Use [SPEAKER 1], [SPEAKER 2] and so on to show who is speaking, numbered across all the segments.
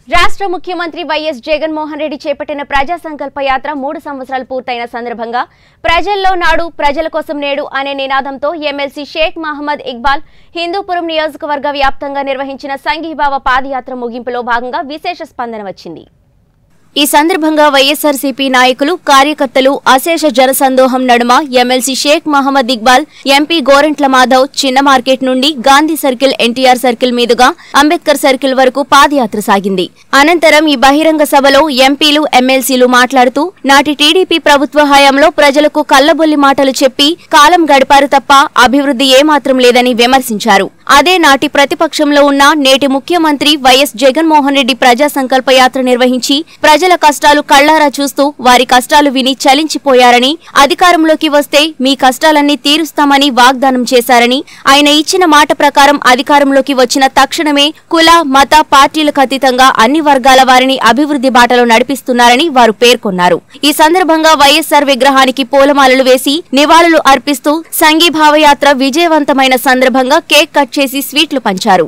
[SPEAKER 1] రాష్ట్ర ముఖ్యమంత్రి వైఎస్ జగన్మోహన్ రెడ్డి చేపట్టిన ప్రజా సంకల్ప యాత్ర 3 సంవత్సరాలు పూర్తయిన సందర్భంగా ప్రజల్లో నాడు ప్రజల కోసం నేడు అనే నినాదంతో ఎమ్మెల్సీ షేక్ మహమ్మద్ ఇక్బాల్ హిందూపురం నియోజకవర్గ వ్యాప్తంగా నిర్వహించిన సంఘీభావ పాదయాత్ర ముగింపులో భాగంగా విశేష స్పందన వచ్చింది। ఈ సందర్భంగా వైఎస్ఆర్సీపీ నాయకులు కార్యకర్తలు అశేష జనసందోహం నడుమ ఎమ్మెల్సీ షేక్ మహమ్మద్ ఇక్బాల్ ఎంపీ గోరంట్ల మాధవ్ చిన్న మార్కెట్ నుండి గాంధీ సర్కిల్ ఎన్టీఆర్ సర్కిల్ మీదుగా అంబేద్కర్ సర్కిల్ వరకు పాదయాత్ర సాగింది। అనంతరం ఈ బహిరంగ సభలో ఎంపీలు ఎమ్మెల్సీలు మాట్లాడుతూ నాటి టీడీపీ ప్రభుత్వ హయాంలో ప్రజలకు కల్లబొల్లి మాటలు చెప్పి కాలం గడిపారు తప్ప అభివృద్ధి ఏమాత్రం లేదని విమర్శించారు। అదే నాటి ప్రతిపక్షంలో ఉన్న నేటి ముఖ్యమంత్రి వైఎస్ జగన్మోహన్ రెడ్డి ప్రజా సంకల్ప యాత్ర నిర్వహించి ప్రజల కష్టాలు కళ్లారా చూస్తూ వారి కష్టాలు విని చలించిపోయారని అధికారంలోకి వస్తే మీ కష్టాలన్నీ తీరుస్తామని వాగ్దానం చేశారని ఆయన ఇచ్చిన మాట ప్రకారం అధికారంలోకి వచ్చిన తక్షణమే కుల మత పార్టీలకు అతీతంగా అన్ని వర్గాల వారిని అభివృద్ధి బాటలో నడిపిస్తున్నారని వారు పేర్కొన్నారు। ఈ సందర్భంగా వైఎస్ఆర్ విగ్రహానికి పూలమాలలు వేసి నివాళులు అర్పిస్తూ సంఘీభావ యాత్ర విజయవంతమైన సందర్భంగా కేక్ కట్ చేసి స్వీట్లు పంచారు।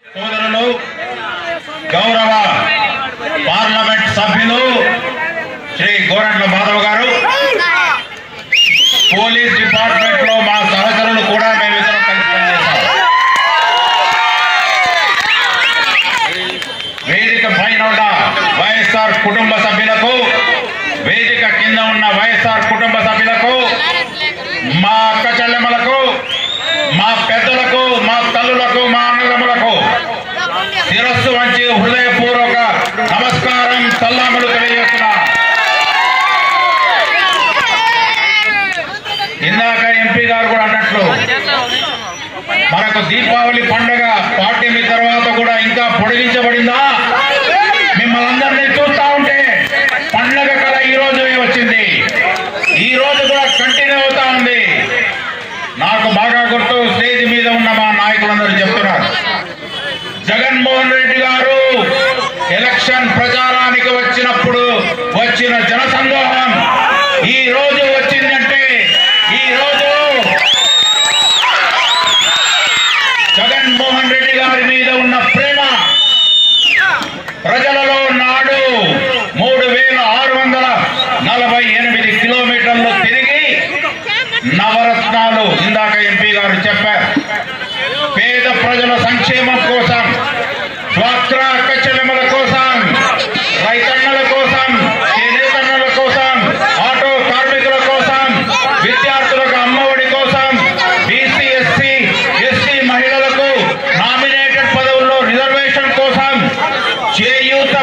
[SPEAKER 2] పార్లమెంట్ సభ్యులు శ్రీ గోరంట్ల మాధవ్ గారు, పోలీస్ డిపార్ట్మెంట్ లో మా సహచరులు కూడా మేమిద్దరం కలిసి పనిచేస్తాం। వేదిక పైన ఉన్న వైఎస్ఆర్ కుటుంబ సభ్యులకు, వేదిక కింద ఉన్న వైఎస్ఆర్ కుటుంబ సభ్యులకు, మా అక్క చెల్లెమ్మలకు, మా పెద్దలకు, మా తల్లులకు, మా అన్నదమ్ములకు శిరస్సు వంచి హృదయపూర్వక నమస్కారం సలాములు తెలియజేస్తున్నా। ఇందాక ఎంపీ గారు కూడా అన్నట్లు మనకు దీపావళి పండుగ పాడ్యమి తర్వాత కూడా ఇంకా పొడిగించబడిందా? మిమ్మల్ని అందరినీ చూస్తా ఉంటే పండుగ కళ ఈ రోజు వచ్చింది, ఈ రోజు కూడా కంటిన్యూ అవుతా ఉంది। నాకు బాగా గుర్తు, స్టేజ్ మీద ఉన్న మా నాయకులందరూ చెప్తున్నారు, జగన్మోహన్ రెడ్డి గారు ఎలక్షన్ ప్రచారానికి వచ్చినప్పుడు వచ్చిన జనసందోహం ఈ రోజు వచ్చిందంటే ఈ రోజు జగన్మోహన్ రెడ్డి గారి మీద ఉన్న ప్రేమ ప్రజలలో నాడు 3648 కిలోమీటర్లు తిరిగి నవరత్నాలు ఇందాక ఎంపీ గారు చెప్పారు, పేద ప్రజల సంక్షేమం కోసం, డ్వాక్రా అక్క చెల్లెమ్మల కోసం, రైతన్నల కోసం, చేనేతన్నల కోసం, ఆటో కార్మికుల కోసం, విద్యార్థులకు అమ్మఒడి కోసం, బీసీ ఎస్సీ ఎస్టీ మహిళలకు నామినేటెడ్ పదవుల్లో రిజర్వేషన్ కోసం చేయూత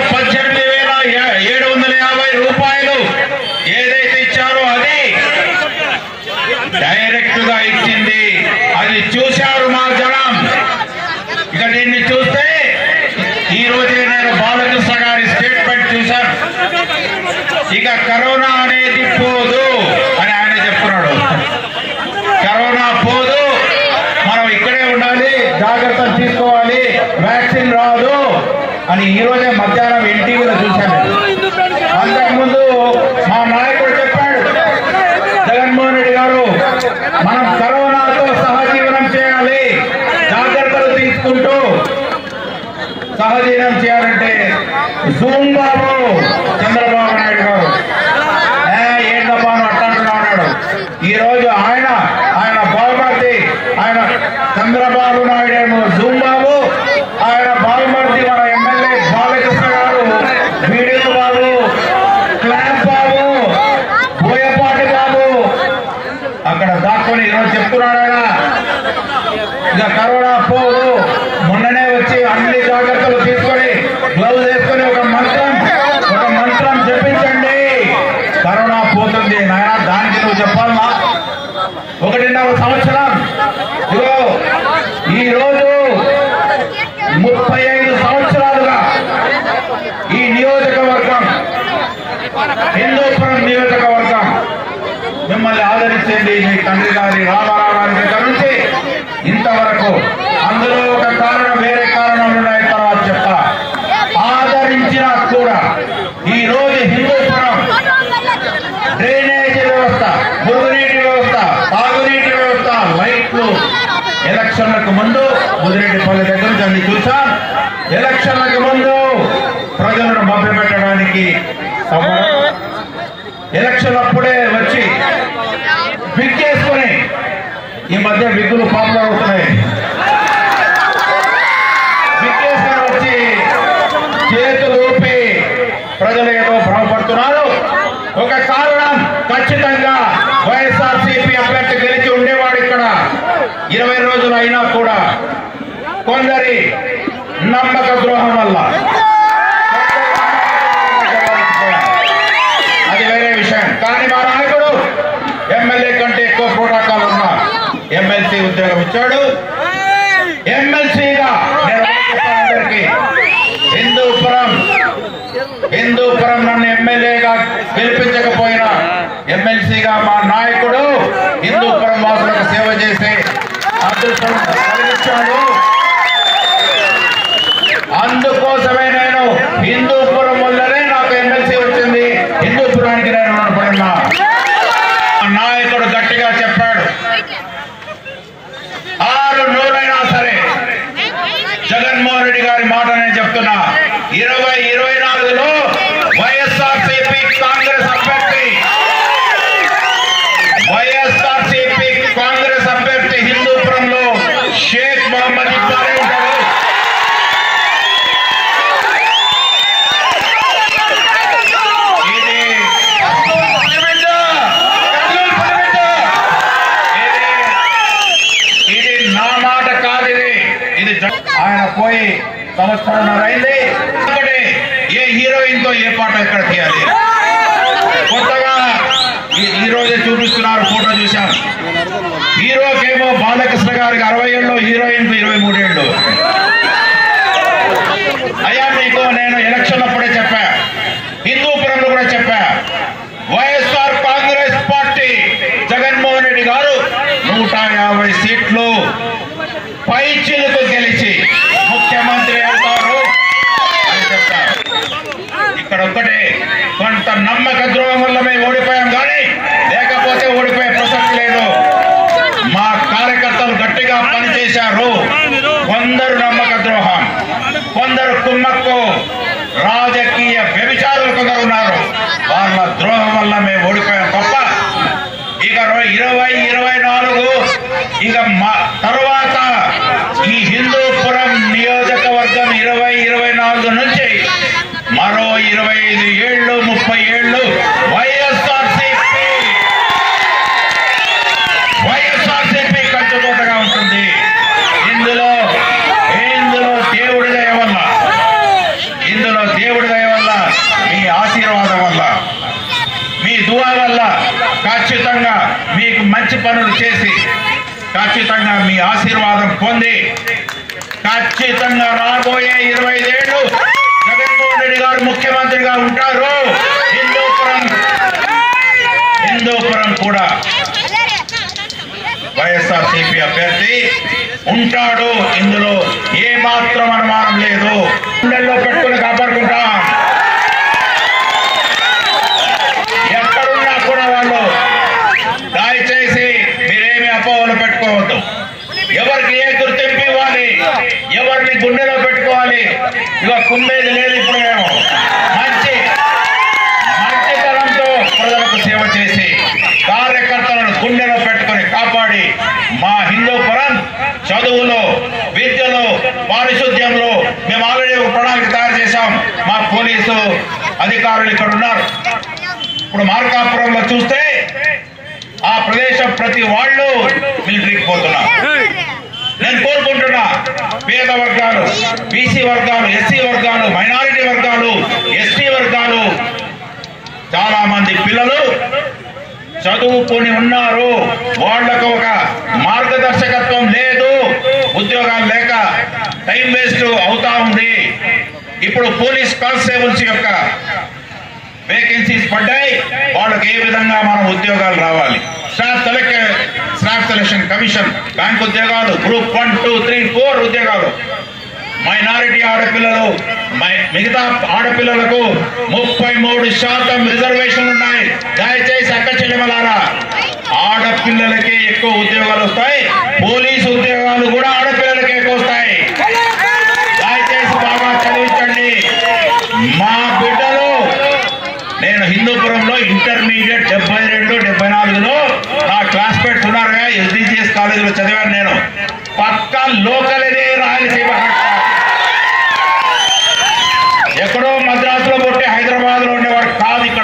[SPEAKER 2] 18,750 రూపాయలు ఏదైతే ఇచ్చారో అది డైరెక్ట్ గా ఇచ్చింది, అది చూశారు మా జనం। ఇక దీన్ని చూస్తే ఈ రోజే నేను బాలకృష్ణ గారి స్టేట్మెంట్ చూశాను, ఇక కరోనా అనేది పోదు అని ఆయన చెప్తున్నాడు। కరోనా పోదు, మనం ఇక్కడే ఉండాలి, జాగ్రత్తలు తీసుకోవాలి, వ్యాక్సిన్ రాదు అని ఈ రోజే మధ్యాహ్నం ఎన్టీవీలో చూశాను। అంతకుముందు మా నాయకుడు చెప్పాడు, జగన్మోహన్ రెడ్డి గారు మనం కరోనాతో సహజీవనం చేయాలి, జాగ్రత్తలు తీసుకుంటూ సహజీవనం చేయాలంటే జూమ్ బాబు చంద్రబాబు నాయుడు గారు ఏంటబ్బా అట్లా అంటున్నాడు। ఈ రోజు ఆయన బాబుమర్ది, ఆయన చంద్రబాబు నాయుడు ఏమో జూమ్ బాబు, ఆయన బాబుమర్ది మన ఎమ్మెల్యే బాలకృష్ణ గారు వీడియో బాబు, క్లాప్ బాబు, బోయపాటి బాబు అక్కడ దాక్కుని ఈరోజు చెప్తున్నాడు ఆయన, ఇక కరోనా పోదు, మొన్ననే వచ్చి అన్ని జాగ్రత్తలు తీసుకొని గ్లౌజ్ వేసుకొని ఒక మంత్రం చెప్పించండి, కరోనా పోతుంది నాయన, దానికి నువ్వు చెప్పాలన్నా 1.5 సంవత్సరం। ఇదిగో ఈ రోజు 35 సంవత్సరాలుగా ఈ నియోజకవర్గం, హిందూపురం నియోజకవర్గం మిమ్మల్ని ఆదరించండి, మీ తండ్రి గారి రామారావు గారి దగ్గర నుంచి ఇంతవరకు। అందులో ఒక కారణం, వేరే కారణాలు ఉన్నాయి, తర్వాత చెప్తా। ఆదరించినా కూడా ఈ రోజు హిందూపురం డ్రైనేజీ వ్యవస్థ, మురుగునీటి వ్యవస్థ, తాగునీటి వ్యవస్థ, లైట్లు ఎలక్షన్లకు ముందు ముదిరెడ్డిపల్లి దగ్గర నుంచి అన్ని చూసాం। ఎలక్షన్లకు ముందు దానికి ఎలక్షన్ అప్పుడే వచ్చి విగ్ చేసుకొని ఈ మధ్య విగ్గులు పాపులర్ అవుతున్నాయి. విగ్ చేసుకొని వచ్చి చేతులు ఊపి ప్రజలు ఏదో భ్రమపడుతున్నారు. ఒక కారణం, ఖచ్చితంగా వైఎస్ఆర్సీపీ అభ్యర్థి గెలిచి ఉండేవాడు ఇక్కడ 20 రోజులు అయినా కూడా కొందరి నమ్మక ద్రోహం వల్ల, అది వేరే విషయం. కానీ మా నాయకుడు ఎమ్మెల్యే కంటే ఎక్కువ ప్రోటోకాల్ ఉన్న ఎమ్మెల్సీ ఉద్యోగం ఇచ్చాడు. ఎమ్మెల్సీగా అందరికీ హిందూపురం నన్ను ఎమ్మెల్యేగా గెలిపించకపోయినా ఎమ్మెల్సీగా మా నాయకుడు హిందూపురం వాసులకు సేవ చేసే అదృష్టం కలిగించాడు. అందుకోసమే నేను హిందూపురం వల్లనే నాకు ఎమ్మెల్సీ వచ్చింది. హిందూపురానికి నేను రుణపడినా. నాయకుడు గట్టిగా చెప్పాడు, 6 నూరైనా సరే జగన్మోహన్ రెడ్డి గారి మాట నేను చెప్తున్నా, 2024లో వైఎస్ఆర్సీపీ కాంగ్రెస్ అభ్యర్థి హిందూపురంలో షేక్ మహమ్మద్ ఇక్బాల్ ఉంటారు. ఇది నా మాట కాదు, ఇది ఆయన పోయి సంవత్సరంన్నర అయింది. ఏ హీరోయిన్ తో ఏ పాట ఎక్కడ తీయాలి, కొత్తగా ఈ రోజే చూపిస్తున్నారు, ఫోటో చూశాం. హీరోకేమో బాలకృష్ణ గారికి 60 ఏళ్ళు, హీరోయిన్ కు 23 ఏళ్ళు. అయ్యా మీకు నేను ఎలక్షన్ అప్పుడే చెప్పా, హిందూపురంలో కూడా చెప్పా, వైఎస్ఆర్ కాంగ్రెస్ పార్టీ జగన్మోహన్ రెడ్డి గారు 150 సీట్లు పైచిలకు గెలిచి ముఖ్యమంత్రి అవుతారు అని చెప్పారు. ఇక్కడ ఒక్కటే కొంత నమ్మక ద్రోహం వల్ల మేము ఓడిపోయాం, కానీ లేకపోతే ఓడిపోయే ప్రసక్తి లేదు. మా కార్యకర్తలు గట్టిగా పనిచేశారు. కొందరు నమ్మక ద్రోహం, కొందరు కుమ్మక్కు, రాజకీయ వ్యభిచారులు కొందరు ఉన్నారు. వాళ్ళ ద్రోహం వల్ల మేము ఓడిపోయాం తప్ప ఇక 2024 ఇక తర్వాత ఈ హిందూపురం నియోజకవర్గం 2024 నుంచి మరో 25 ఏళ్ళు 30 ఏళ్ళు వైఎస్ఆర్సీపీ కంచుకోటగా ఉంటుంది. ఇందులో దేవుడి దయ వల్ల మీ ఆశీర్వాదం వల్ల, మీ దువా వల్ల ఖచ్చితంగా మీకు మంచి పనులు చేసి ఖచ్చితంగా మీ ఆశీర్వాదం పొంది ఖచ్చితంగా రాబోయే 25 ఏళ్ళు జగన్మోహన్ రెడ్డి గారు ముఖ్యమంత్రిగా ఉంటారు. హిందూపురం కూడా వైఎస్ఆర్సీపీ అభ్యర్థి ఉంటాడు. ఇందులో ఏ మాత్రం అనుమానం లేదు. గుండెల్లో పెట్టుకుని కాపాడుకుంటాం. ఎక్కడున్నా కూడా వాళ్ళు దయచేసి మీరేమి అపోహలు పెట్టుకోవద్దు. ఎవరికి ఏ గుర్తింపు ఇవ్వాలి, ఎవరిని గుండెలో పెట్టుకోవాలి, ఇక కుందేది లేదు. ఇప్పుడు మేము మంచితనంతో ప్రజలకు సేవ చేసి కార్యకర్తలను గుండెలో పెట్టుకుని కాపాడి మా హిందూపురం చదువులో, విద్యలో, పారిశుద్ధ్యంలో మేము ఆల్రెడీ ఒక ప్రణాళిక తయారు చేశాం. మా పోలీసు అధికారులు ఇక్కడ ఉన్నారు. ఇప్పుడు మార్కాపురంలో చూస్తే ఆ ప్రదేశం ప్రతి వాళ్ళు మిలిటరీకి పోతున్నారు. నేను కోరుకుంటున్నా, పేద వర్గాలు, బీసీ వర్గాలు, ఎస్సీ వర్గాలు, మైనారిటీ వర్గాలు, ఎస్టీ వర్గాలు, చాలా మంది పిల్లలు చదువుకొని ఉన్నారు. వాళ్లకు ఒక మార్గదర్శకత్వం లేదు, ఉద్యోగాలు లేక టైం వేస్ట్ అవుతా ఉంది. ఇప్పుడు పోలీస్ కానిస్టేబుల్స్ యొక్క వేకెన్సీస్ పడ్డాయి. వాళ్ళకి ఏ విధంగా మనం ఉద్యోగాలు రావాలి, స్టాఫ్ సెలక్షన్ కమిషన్, బ్యాంక్ ఉద్యోగాలు, గ్రూప్ 1, 2, 3, 4 ఉద్యోగాలు. మైనారిటీ ఆడపిల్లలు, మిగతా ఆడపిల్లలకు 33% రిజర్వేషన్లు ఉన్నాయి. దయచేసి అక్క చెల్లెమలారా, ఆడపిల్లలకే ఎక్కువ ఉద్యోగాలు వస్తాయి. పోలీసు ఉద్యోగాలు కూడా ఆడపిల్లలకే ఎక్కువ వస్తాయి. దయచేసి బాగా చదివించండి. మా బిడ్డలు ఇంటర్మీడియట్ 72, 74లో నా క్లాస్మేట్స్ ఉన్నారుగా, ఎస్డిజిఎస్ కాలేజీలో చదివాను నేను. పక్క లోకల్ ఇదే రాయలసీమ, ఎక్కడో మద్రాసులో పుట్టి హైదరాబాద్లో ఉండేవాడు కాదు. ఇక్కడ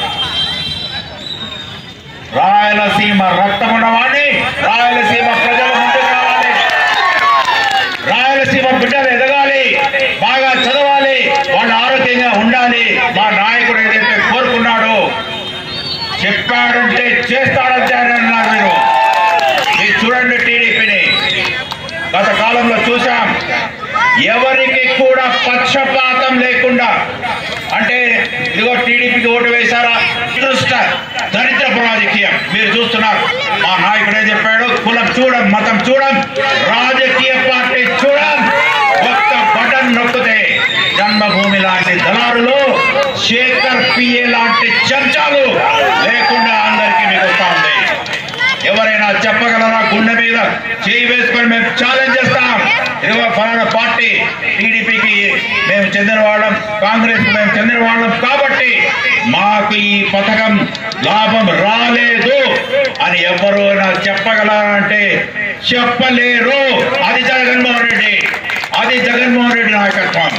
[SPEAKER 2] రాయలసీమ రక్తం ఉన్నవాడిని, రాయలసీమ ప్రజలు ముందుకు రావాలి, రాయలసీమ బిడ్డలు ఎదగాలి, బాగా చదవాలి, వాళ్ళు ఆరోగ్యంగా ఉండాలి. మా నాయకుడు ఏదైతే కోరుకున్నాడో, చెప్పాడంటే చేస్తాడంటే అన్నారు. మీరు చూడండి, టీడీపీని గత కాలంలో చూసాం. ఎవరికి కూడా పక్షపాతం లేకుండా, అంటే ఇదిగో టీడీపీకి ఓటు వేశారా, దరిద్రపు రాజకీయం మీరు చూస్తున్నారు. మా నాయకుడు ఏం చెప్పాడు, కులం చూడం, మతం చూడం, రాజకీయ పార్టీ చూడం, ఒక్క బటన్ నొక్కితే జన్మభూమి లాంటి దళారులు, శేఖర్ పిఏ లాంటి చర్చలు లేకుండా అందరికీ మిగులుతా ఉంది. ఎవరైనా చెప్పగలరా? గుండె మీద చేయి వేసుకొని మేము ఛాలెంజ్ చేస్తాం. ఇదిగో ఫలానా పార్టీ, టీడీపీకి మేము చెందిన వాళ్ళం, కాంగ్రెస్ మేము చెందిన వాళ్ళం కాబట్టి మాకు ఈ పథకం లాభం రాలేదు అని ఎవరైనా చెప్పగలరంటే చెప్పలేరు. అది జగన్మోహన్ రెడ్డి, అది జగన్మోహన్ రెడ్డి నాయకత్వం.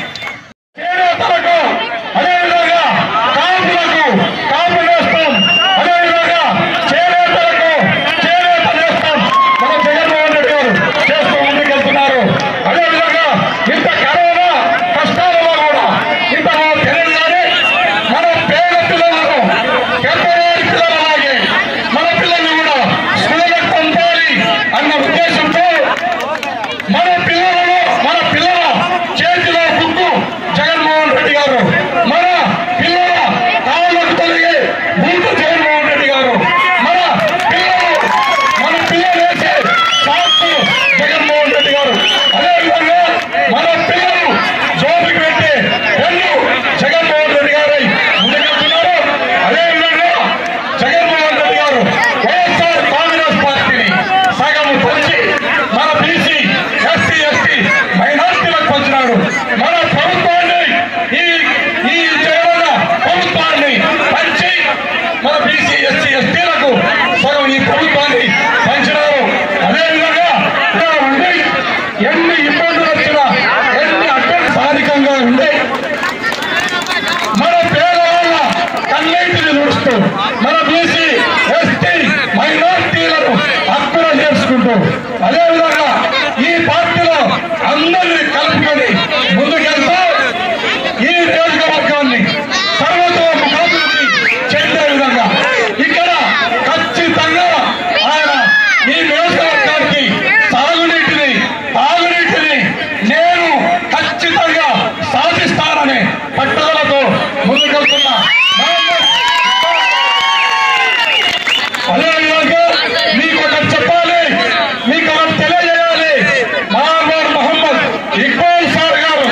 [SPEAKER 2] అదేవిధంగా కాపులకు కాపు నేస్తాం, అదేవిధంగా చేనేతలకు చేనేత నేస్తాం మన జగన్మోహన్ రెడ్డి గారు చేస్తూ ముందుకెళ్తున్నారు. అదేవిధంగా ఇంత కరోనా కష్టాలలో కూడా ఇంత తెలియగానే మన పేద పిల్లలను, పెద్దవారి పిల్లలలాగే మన పిల్లల్ని కూడా స్కూళ్ళకు పంపాలి అన్న ఉద్దేశంతో మన పిల్లల చేతిలో బుక్కు జగన్మోహన్ రెడ్డి గారు, మన పిల్లల కాళ్ళకు తొలగే బూటు జగన్మోహన్ రెడ్డి గారు, మన పిల్లలు వేసే సాక్షి జగన్మోహన్ రెడ్డి గారు, అదేవిధంగా మన పిల్లలు జోబికి పెట్టే పెన్ను జగన్మోహన్ రెడ్డి గారు ముందుకెళ్తున్నారు. అదేవిధంగా జగన్మోహన్ రెడ్డి గారు వైఎస్ఆర్ కాంగ్రెస్ పార్టీని సగం పంచి మన బీసీ, ఎస్సీ, ఎస్టీ మైనార్టీలకు పంచినాడు. మన ప్రభుత్వాన్ని, ఈ జగనన్న ప్రభుత్వాన్ని పంచి మన బీసీ, ఎస్సీ, ఎస్టీలకు సగం ఈ ప్రభుత్వాన్ని పంచినారు. అదేవిధంగా ఉండి ఎన్ని ఇబ్బందులు వచ్చినా, ఎన్ని అడ్డం స్థానికంగా ఉండి మన పేదవాళ్ళ కన్నీటిని తుడుస్తూ, మన బీసీ, ఎస్టీ మైనార్టీలను హక్కున చేసుకుంటూ, అదేవిధంగా ఈ పార్టీలో అందరినీ కలుపుకొని ముందుకెళ్తూ ఈ నియోజకవర్గాన్ని సర్వతోముఖాభివృద్ధి చెందే విధంగా ఇక్కడ ఖచ్చితంగా ఆయన ఈ నియోజకవర్గానికి తాగునీటిని నేను ఖచ్చితంగా సాధిస్తానని పట్టుదలతో ముందుకెళ్తున్నా. అదేవిధంగా మీకు ఒకటి చెప్పాలి, మీకు ఒకటి తెలియజేయాలి. మహానూర్ మొహమ్మద్ ఇక్బాల్ సార్ గారు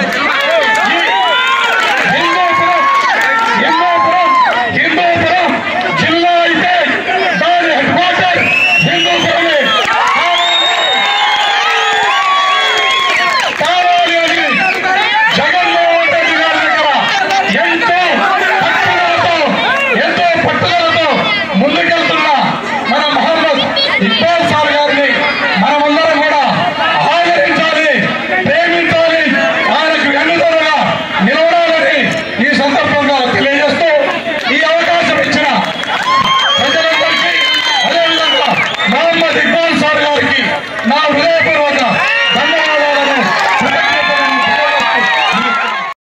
[SPEAKER 2] హిందూపురం జిల్లా అయితే దాని హెడ్ క్వార్టర్ హిందూపురమే కావాలి అని జగన్మోహన్ రెడ్డి గారి దగ్గర ఎంతో పట్టుదలతో ముందుకెళ్తున్న మన మహమ్మద్ ఇక్బాల్ సార్ గారిని మనమందరం కూడా ఆదరించాలి, ప్రేమించాలి, ఆయనకు వెన్నుదన్నుగా నిలవడాలని ఈ సందర్భంగా